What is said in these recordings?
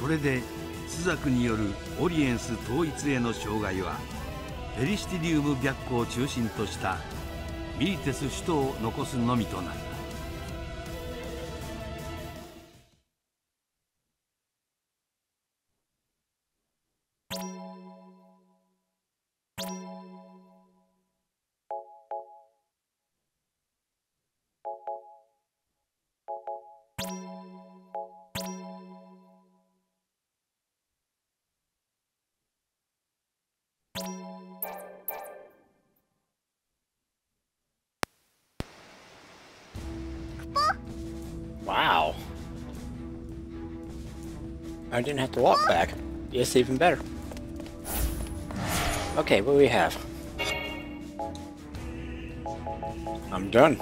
これで朱雀によるオリエンス統一への障害はペリシティリウム白虎を中心としたミリテス首都を残すのみとなる。 Wow. I didn't have to walk back. Yes, even better. Okay, what do we have? I'm done.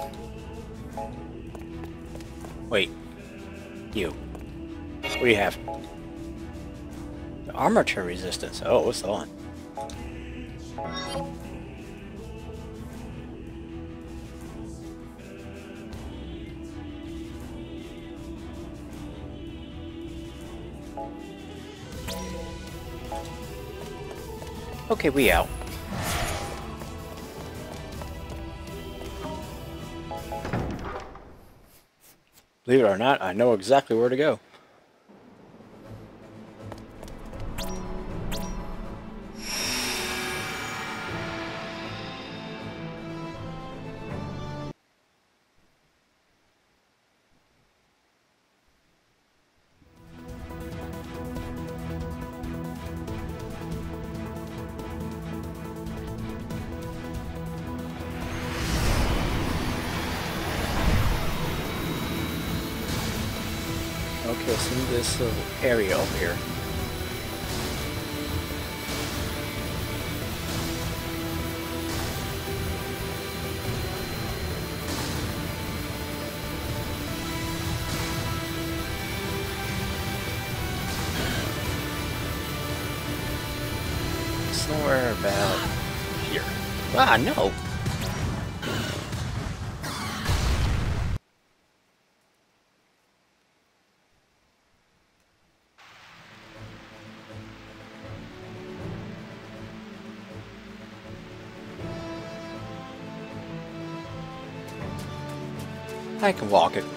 Wait. You. What do you have? The armature resistance. Oh, what's on? Okay, we out. Believe it or not, I know exactly where to go. Okay, so this little area over here. Somewhere about here. Ah, no! I can walk it.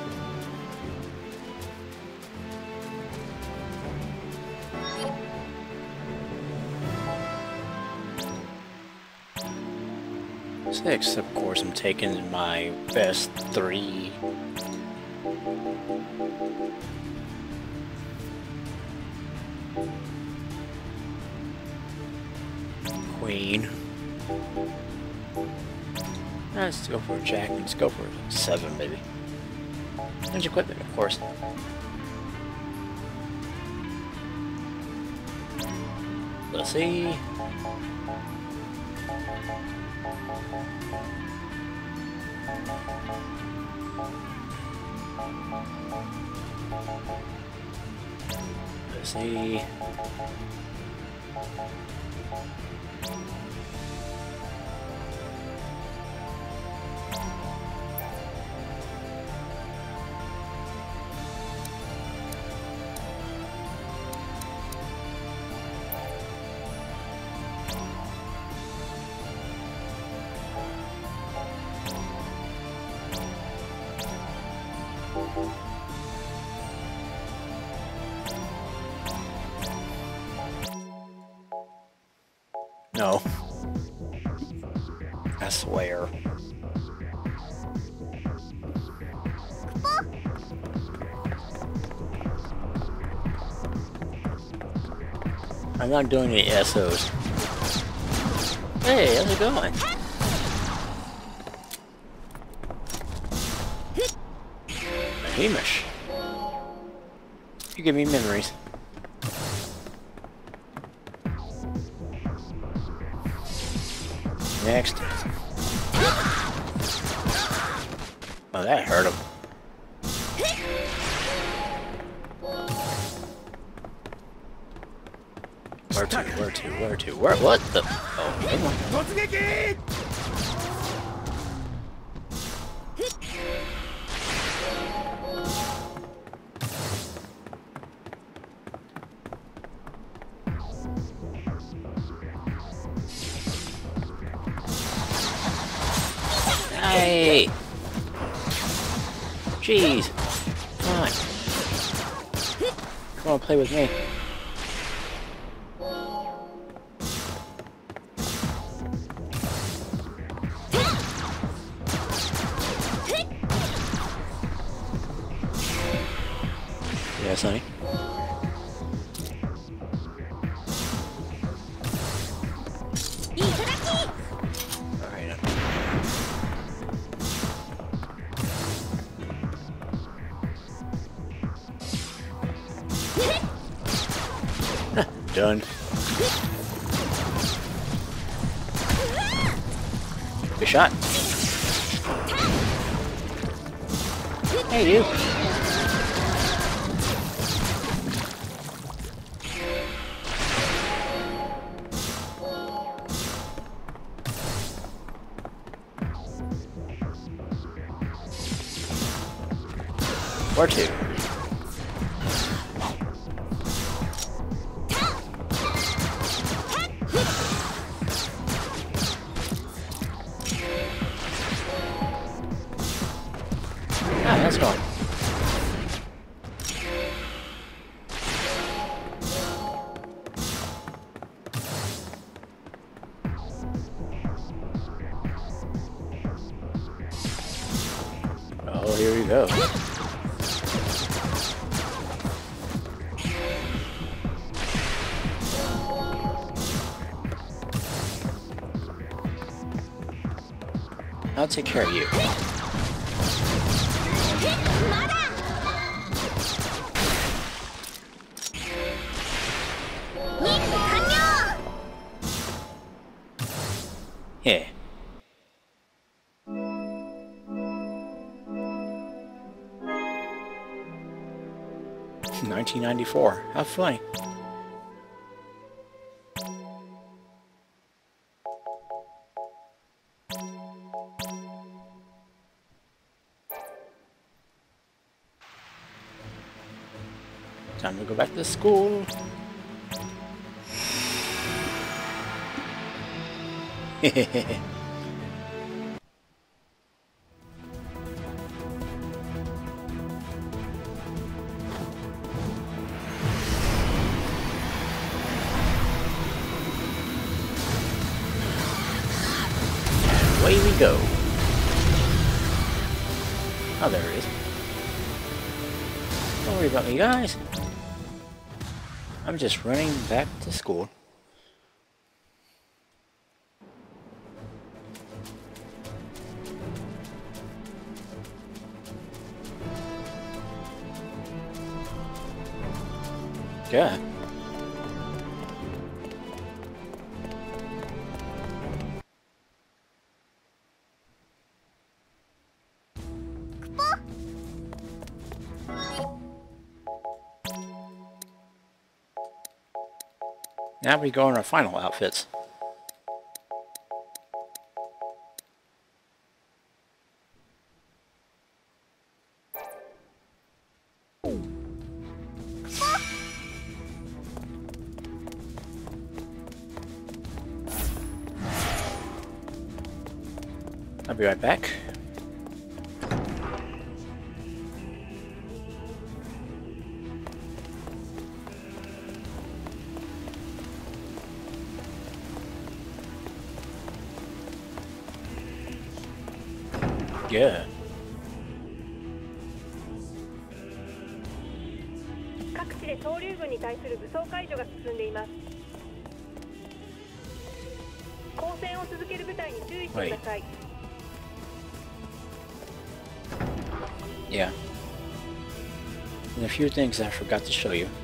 Six, of course, I'm taking my best three. Queen. Let's go for a jack. Let's go for a 7, maybe. And equipment, of course. Let's see. Let's see. No. I swear. I'm not doing any SOs. Hey, how's it going? Hamish. You give me memories. Next. Oh, that hurt him. Where to? What the? Oh, come on. Hey! Jeez! Come on. Come on, play with me. Yes, honey. Alright. Done. Good shot. Hey, you. Or two. Ah, that's gone. Oh, here we go. I'll take care of you. Yeah. 1994. How funny. Time to go back to school. Away we go. Oh, there it is. Don't worry about me, guys. I'm just running back to school. Yeah. Now we go in our final outfits. I'll be right back. Yeah. 各地で総流軍に対する武装解除が進んでいます。抗戦を続ける部隊に注意してください。 Yeah. And a few things I forgot to show you.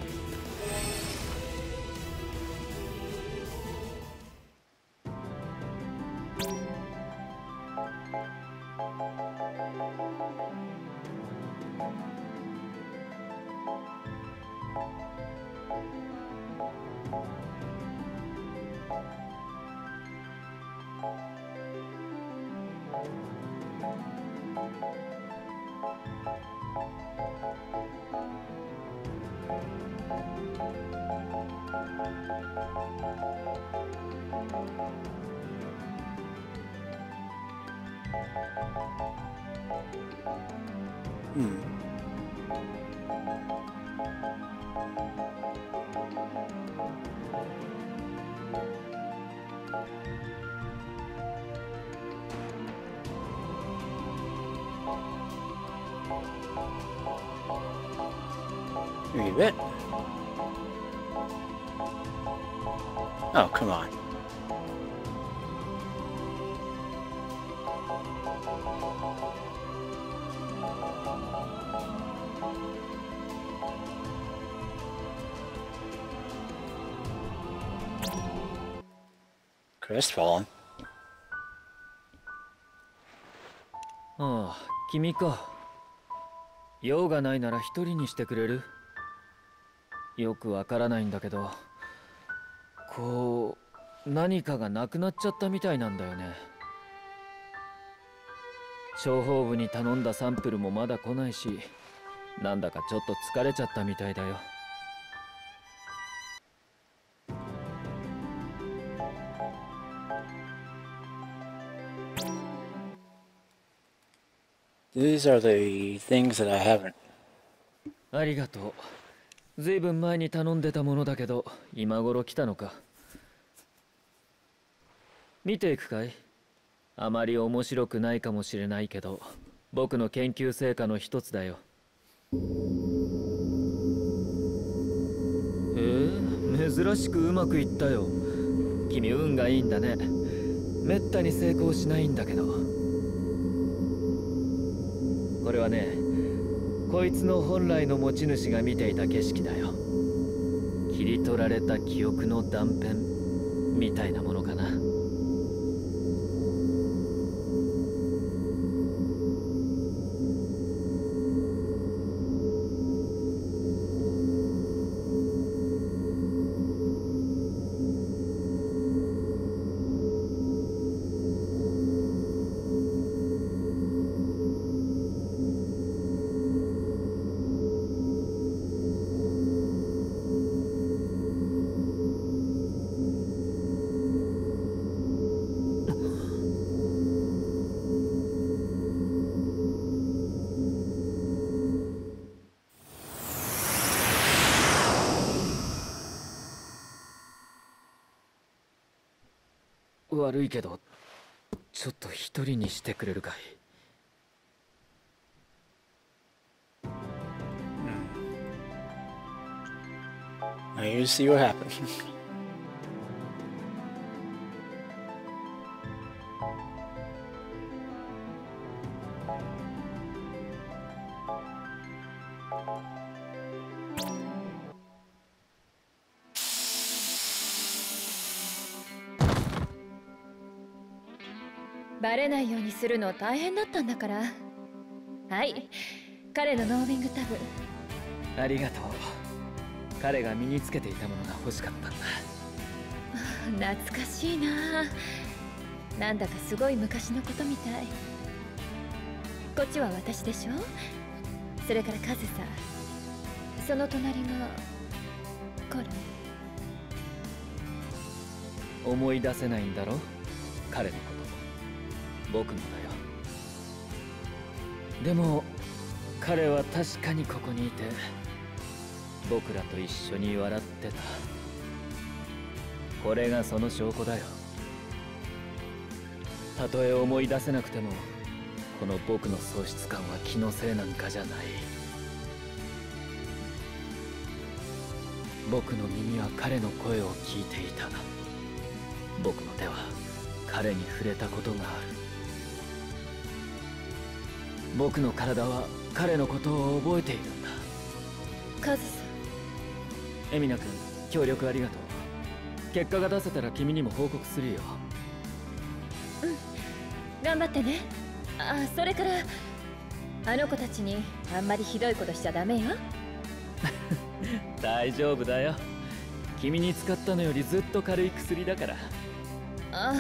Read it. Oh, come on. Crestfallen. ああ、君か。用がないなら一人にしてくれる？よくわからないんだけど、こう何かがなくなっちゃったみたいなんだよね。諜報部に頼んだサンプルもまだ来ないし、なんだかちょっと疲れちゃったみたいだよ。 These are the things that I haven't. ありがとう。ずいぶん前に頼んでたものだけど、今頃来たのか。見ていくかい？あまり面白くないかもしれないけど、僕の研究成果の一つだよ。珍しくうまくいったよ。君運がいいんだね。めったに成功しないんだけど。これはね、こいつの本来の持ち主が見ていた景色だよ。切り取られた記憶の断片みたいなものかな。悪いけど、ちょっと一人にしてくれるかい Now you see what happened. バレないようにするの大変だったんだから。はい、彼のノービングタブ。 ありがとう。彼が身につけていたものが欲しかったんだ。 懐かしいな。なんだかすごい昔のことみたい。こっちは私でしょ。それからカズさ、その隣がこれ。 思い出せないんだろ、彼のこと。僕もだよ。でも彼は確かにここにいて、僕らと一緒に笑ってた。これがその証拠だよ。たとえ思い出せなくても、この僕の喪失感は気のせいなんかじゃない。僕の耳は彼の声を聞いていた。僕の手は彼に触れたことがある。僕の体は彼のことを覚えているんだ。 カズさん。 エミナ君、協力ありがとう。結果が出せたら君にも報告するよ。 うん、頑張ってね。あ、それからあの子たちにあんまりひどいことしちゃダメよ。 大丈夫だよ。君に使ったのよりずっと軽い薬だから。 ああ。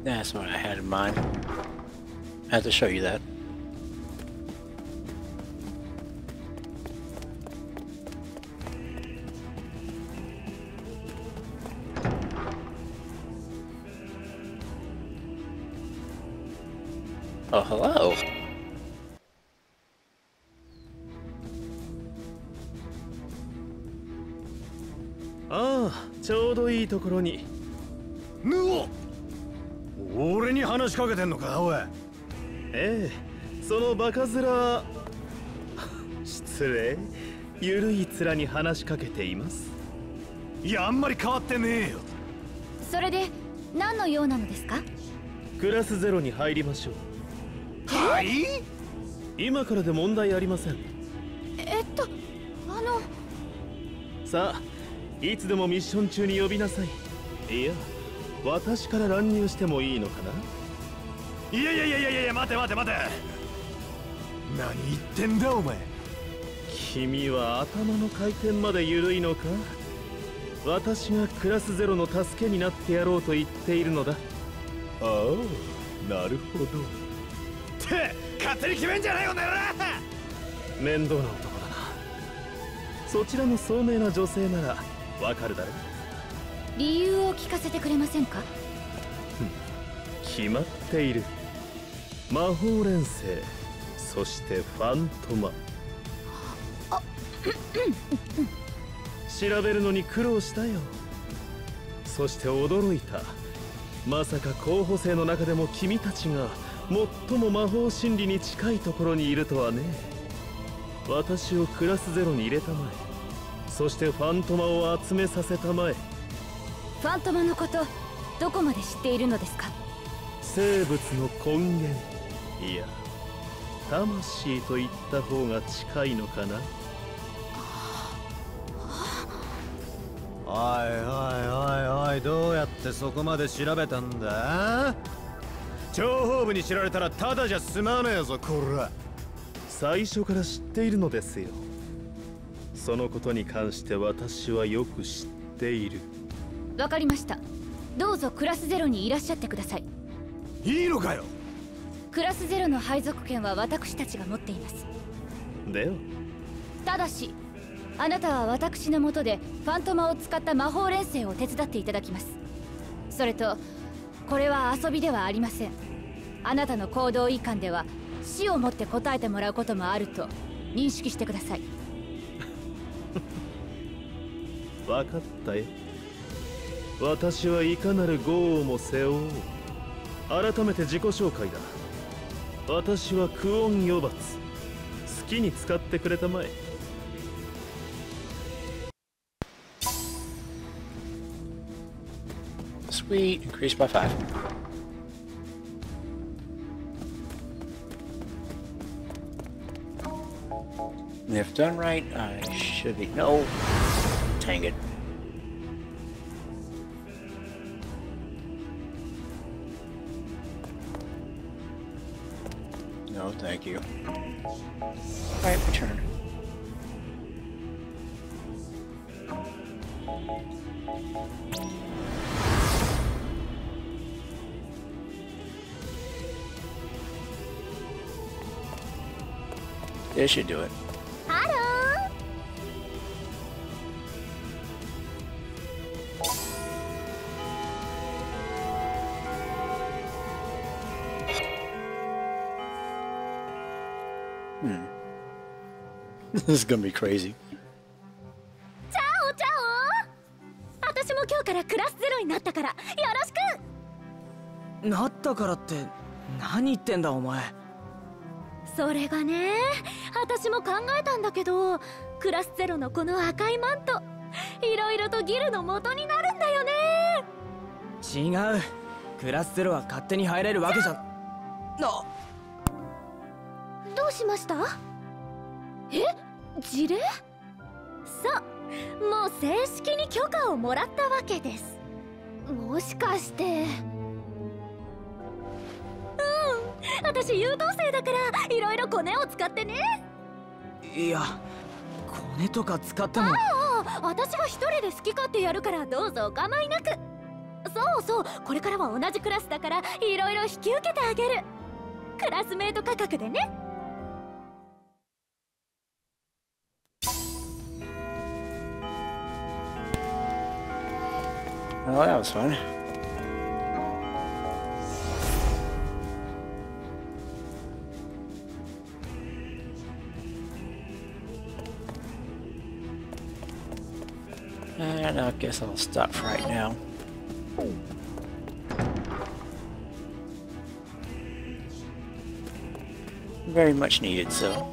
That's what I had in mind. I had to show you that. Oh, hello. ああ、ちょうどいいところに。 ぬお、俺に話しかけてんのか、おい。 ええ、そのバカ面。失礼。ゆるい面に話しかけています。 いや、あんまり変わってねえよ。 それで何の用なのですか？ クラス0に入りましょう。 はい？ 今からで問題ありません。さあ、いつでもミッション中に呼びなさい。いや、私から乱入してもいいのかな？ いやいやいやいやいや、待て待て待て。何言ってんだお前。 君は頭の回転まで緩いのか？私がクラス0の助けになってやろうと言っているのだ。 ああ、なるほど。って勝手に決めんじゃないよね。 面倒な男だな。そちらの聡明な女性ならわかるだろう。 理由を聞かせてくれませんか？ 決まっている。魔法連星、そしてファントマ。調べるのに苦労したよ。そして驚いた。まさか候補生の中でも君たちが最も魔法真理に近いところにいるとはね。私をクラス0に入れたまえ、そしてファントマを集めさせたまえ。 ファントマのことどこまで知っているのですか？ 生物の根源、いや魂と言った方が近いのかな。 おいおいおいおい、どうやってそこまで調べたんだ？諜報部に知られたらただじゃ済まねえぞ、こら。 最初から知っているのですよ。そのことに関して私はよく知っている。 わかりました。どうぞクラス0にいらっしゃってください。 いいのかよ。 クラス0の配属権は私たちが持っています。 ではただしあなたは私の下でファントマを使った魔法連星を手伝っていただきます。それとこれは遊びではありません。あなたの行動いかんでは死をもって答えてもらうこともあると認識してください。 分かったよ。私はいかなる業をも背負おう。改めて自己紹介だ。私はクオン・ヨバツ。好きに使ってくれたまえ。 Sweet, increased by 5. And if done right, I should be. No, dang it. No, thank you. Alright, return. This should do it. Hello. This is gonna be crazy. チャオチャオ。私も今日からクラス0になったからよろしく。 なったからって何言ってんだお前。 それがね、私も考えたんだけど、クラス0のこの赤いマントいろいろとギルの元になるんだよね。 違う、クラス0は勝手に入れるわけじゃな。 どうしました？え、辞令？そう、もう正式に許可をもらったわけです。もしかして私優等生だからいろいろコネを使ってね。 いや、コネとか使っても。 ああ、私は一人で好き勝手やるからどうぞお構いなく。 そうそう、これからは同じクラスだからいろいろ引き受けてあげる。クラスメート価格でね。 Oh, that was fun. And I guess I'll stop for right now. Very much needed, so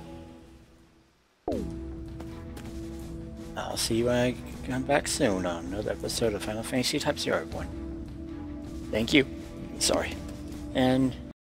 I'll see you when I come back soon on another episode of Final Fantasy Type-0, everyone. Thank you. Sorry. And